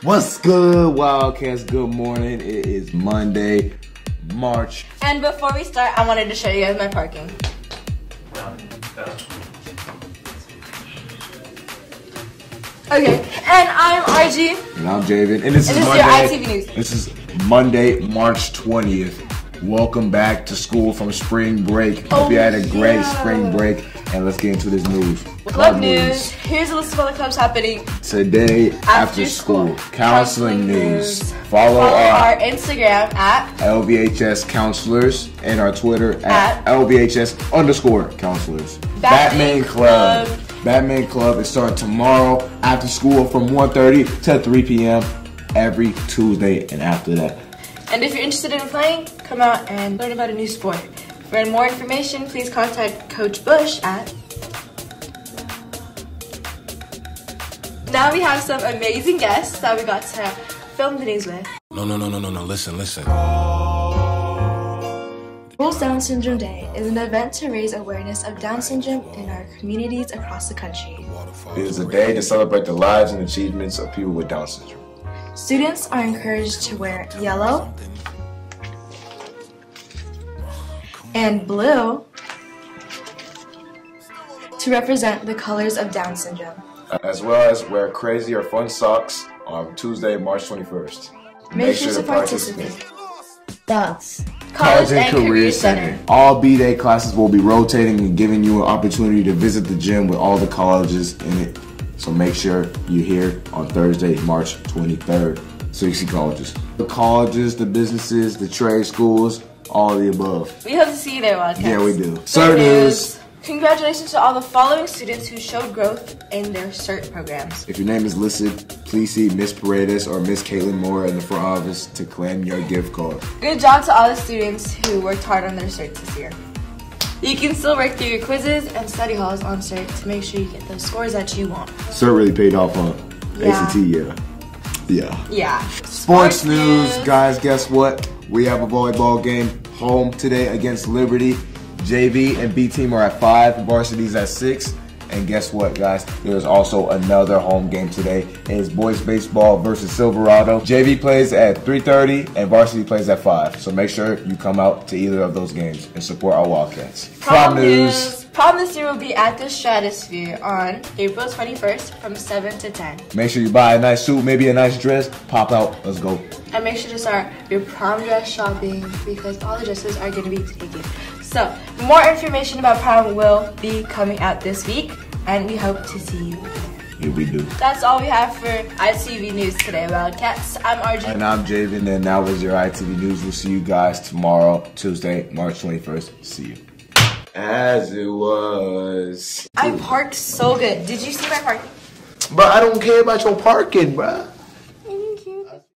What's good, Wildcats? Good morning. It is Monday, March. And before we start, I wanted to show you guys my parking. Okay, and I'm RG. And I'm Javen. And this is your ITV News. This is Monday, March 20th. Welcome back to school from spring break. Hope you had a great spring break. And let's get into this news. Club news. Here's a list of all the clubs happening today after school. Counseling news. Follow our Instagram at LVHS Counselors and our Twitter at LVHS_Counselors. Batman Club. Batman Club is starting tomorrow after school from 1:30 to 3 p.m. every Tuesday and after that. And if you're interested in playing, come out and learn about a new sport. For more information, please contact Coach Bush at... Now we have some amazing guests that we got to film the news with. No, listen. World Down Syndrome Day is an event to raise awareness of Down syndrome in our communities across the country. It is a day to celebrate the lives and achievements of people with Down syndrome. Students are encouraged to wear yellow and blue to represent the colors of Down syndrome. As well as wear crazy or fun socks on Tuesday, March 21st. Make sure to participate. Dance. College and Career Center. All B-Day classes will be rotating and giving you an opportunity to visit the gym with all the colleges in it. So make sure you're here on Thursday, March 23rd. So you see colleges. The colleges, the businesses, the trade schools, all of the above. We hope to see you there, Wildcats. Yeah, we do. CERT news. Congratulations to all the following students who showed growth in their CERT programs. If your name is listed, please see Miss Paredes or Miss Caitlin Moore in the front office to claim your gift card. Good job to all the students who worked hard on their CERT this year. You can still work through your quizzes and study halls on CERT to make sure you get those scores that you want. CERT really paid off on ACT, yeah. Sports news, guys, guess what? We have a volleyball game home today against Liberty. JV and B team are at 5, varsity's at 6. And guess what, guys? There's also another home game today. It's boys baseball versus Silverado. JV plays at 3:30 and varsity plays at 5. So make sure you come out to either of those games and support our Wildcats. Prom news. Prom this year will be at the Stratosphere on April 21st from 7 to 10. Make sure you buy a nice suit, maybe a nice dress. Pop out. Let's go. And make sure to start your prom dress shopping because all the dresses are going to be taken. So, more information about prom will be coming out this week, and we hope to see you there. Yeah, we do. That's all we have for ITV News today, Wildcats. I'm RJ. And I'm Javen, and that was your ITV News. We'll see you guys tomorrow, Tuesday, March 21st. See you. As it was. I parked so good. Did you see my parking? But I don't care about your parking, bruh.